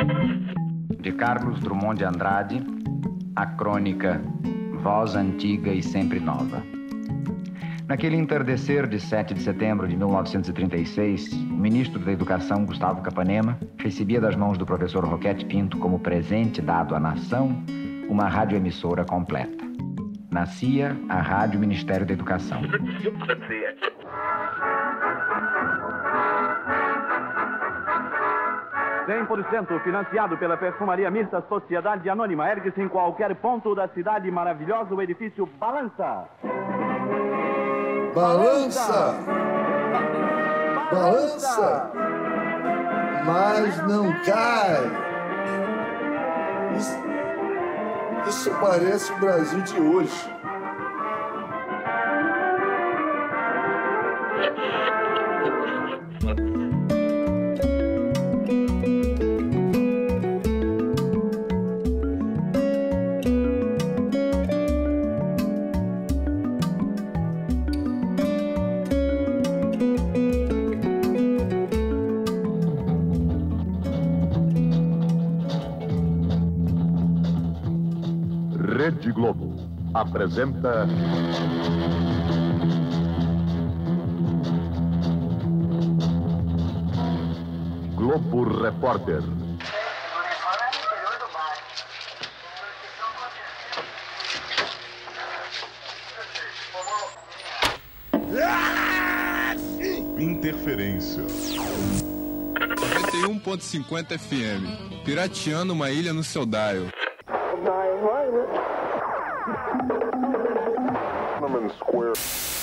De Carlos Drummond de Andrade, a crônica Voz Antiga e Sempre Nova. Naquele entardecer de 7 de setembro de 1936, o ministro da Educação, Gustavo Capanema, recebia das mãos do professor Roquete Pinto como presente dado à nação uma radioemissora completa. Nascia a Rádio Ministério da Educação. 100% financiado pela Perfumaria Mista Sociedade Anônima. Ergue-se em qualquer ponto da cidade maravilhosa o edifício Balança. Balança! Balança! Mas não cai! Isso parece o Brasil de hoje. Rede Globo apresenta Globo Repórter. Interferência. 91.50 FM, pirateando uma ilha no seu dial. Square.